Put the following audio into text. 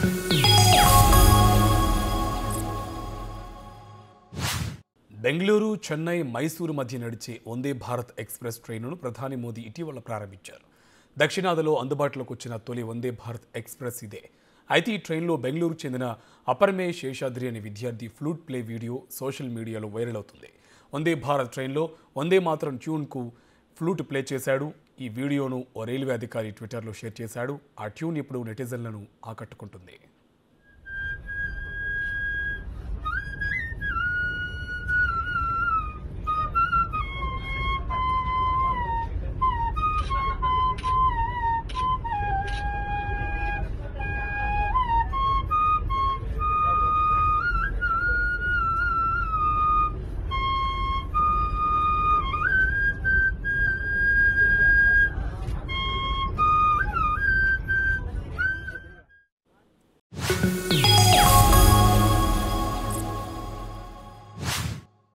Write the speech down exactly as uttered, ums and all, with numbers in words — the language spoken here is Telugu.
బెంగళూరు, చెన్నై, మైసూరు మధ్య నడిచే వందే భారత్ ఎక్స్ప్రెస్ ట్రైన్ను ప్రధాని మోదీ ఇటీవల ప్రారంభించారు. దక్షిణాదిలో అందుబాటులోకి వచ్చిన తొలి వందే భారత్ ఎక్స్ప్రెస్ ఇదే. అయితే ఈ ట్రైన్లో బెంగళూరు చెందిన అపర్మే శేషాద్రి అనే విద్యార్థి ఫ్లూట్ ప్లే వీడియో సోషల్ మీడియాలో వైరల్ అవుతుంది. వందే భారత్ ట్రైన్లో వందే మాతరం ట్యూన్కు ఫ్లూట్ ప్లే చేశాడు. ఈ వీడియోను ఓ రైల్వే అధికారి ట్విట్టర్లో షేర్ చేశాడు. ఆ ట్యూన్ ఇప్పుడు నెటిజన్లను ఆకట్టుకుంటుంది.